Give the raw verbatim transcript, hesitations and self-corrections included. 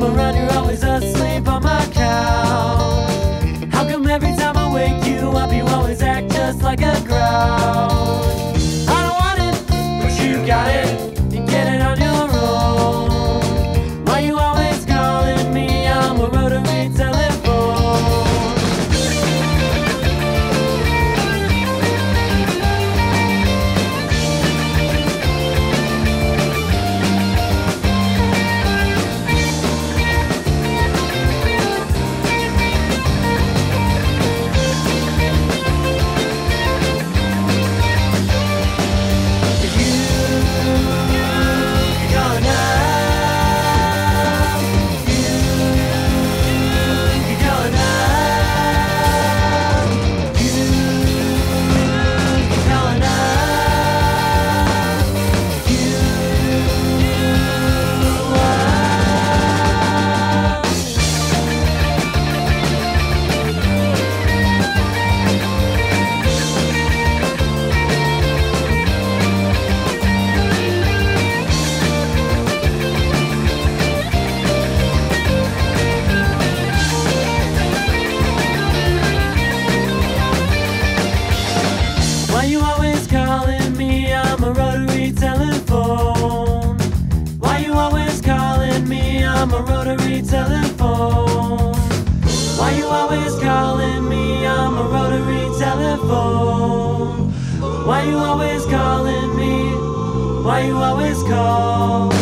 around, you're always asleep on my couch. How come every time I wake you up, you always act just like a grouch? I don't want it, but you got it, you get it on your own. Why you always calling me? I'm a rotary telephone. Why you always calling me? I'm a rotary telephone. Why you always calling me? I'm a rotary telephone. Why you always calling me? I'm a rotary telephone. Why you always calling me? Why you always call?